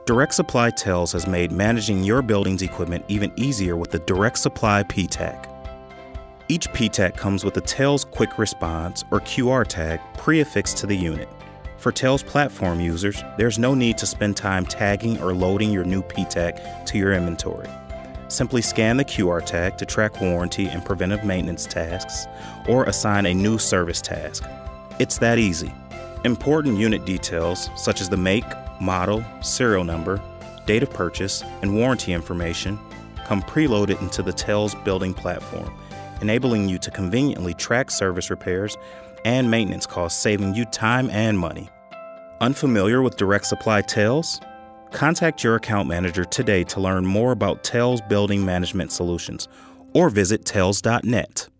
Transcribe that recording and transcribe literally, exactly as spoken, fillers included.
Direct Supply Tails has made managing your building's equipment even easier with the Direct Supply P TAG. Each P TAG comes with a Tails Quick Response or Q R tag pre-affixed to the unit. For Tails platform users, there's no need to spend time tagging or loading your new P TAG to your inventory. Simply scan the Q R tag to track warranty and preventive maintenance tasks or assign a new service task. It's that easy. Important unit details such as the make, model, serial number, date of purchase, and warranty information come preloaded into the Tails building platform, enabling you to conveniently track service repairs and maintenance costs, saving you time and money. Unfamiliar with Direct Supply Tails? Contact your account manager today to learn more about Tails Building Management Solutions or visit tails dot net.